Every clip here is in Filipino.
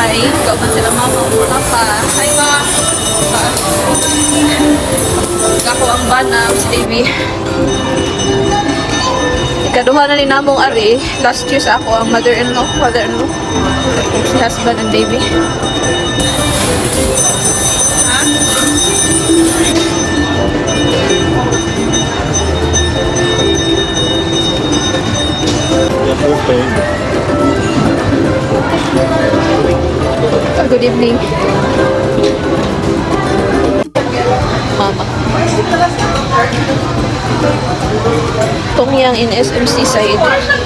Hi. Kauban sila mama o papa. Hi, ma. Ako ang bana, si Davy. Ikaduha na ni namong ari. Last year sa ako ang mother-in-law, father-in-law. Si husband and baby. Ha? Good evening. Mama. Tongyang in SMC side.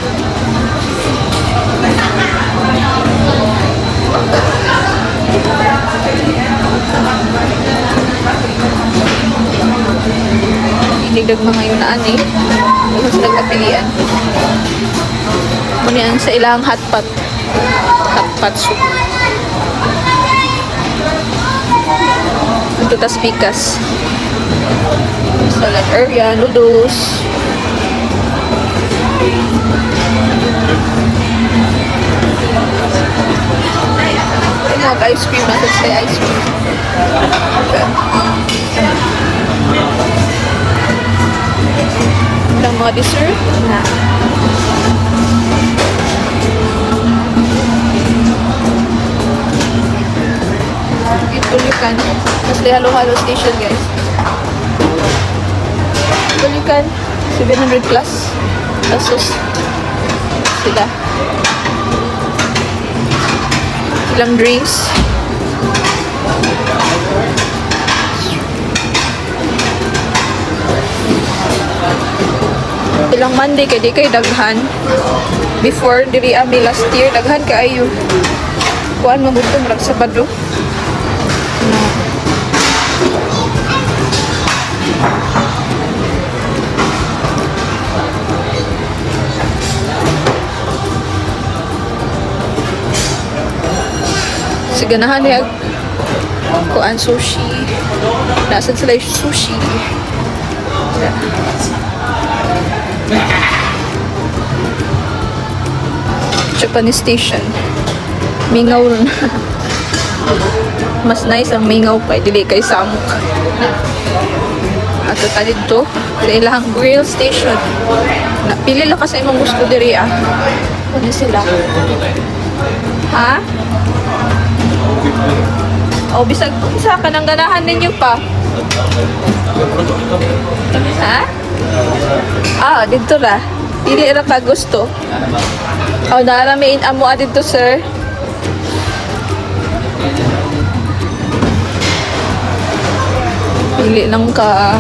Hinigdag mga yunaan eh. Ano sila kapilian. Muna yan sa ilang hotpot. Hotpot soup. Ito tas pikas. Salad area, noodles. Ice cream, nasa say ice cream. Okay. Ilang mga dessert na. Itulikan. Mas halo-halo station, guys. Itulikan. 700 plus pesos sila. Ilang drinks. Ilang Monday kay di kay daghan. Before diri ami last year daghan kaayo. Kuan mabuton rag Sabado. Ganahan niya kuan sushi. Nasaan sila yung sushi? Japanese station. Mingaw ron. Mas nice ang mingaw pa. Dili kay samok. At ito dito sa ilang grill station. Napili lang kasi imong gusto diri ah. Ano sila? Ha? O, bisag isa ka nang ganahan ninyo pa. Ha? Ah, dito ra. Dili ra ka gusto. O, naramiin amo dito, sir. Dili lang ka.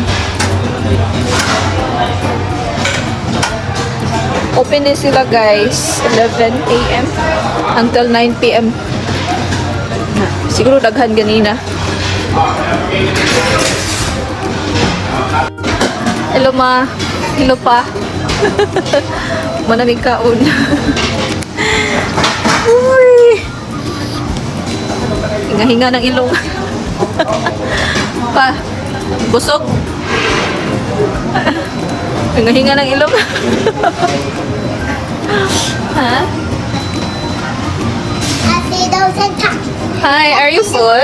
Open din sila, guys. 11 AM until 9 PM. Siguro daghan ganina. Hello, ma. Hello pa. Manamig kaon. Uy. Hinga-hinga ng ilong. Pa. Busog. Hinga-hinga ng ilong. Ha? Hi, are you full?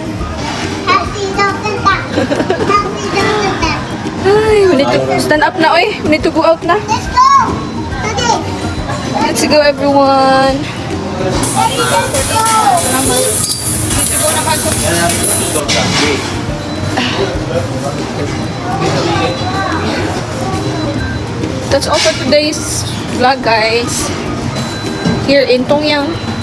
Ay, we need to stand up na, oy. We need to go out na. Let's go! Today! Let's go, everyone. Let's go! That's all for today's vlog, guys. Here in Tongyang.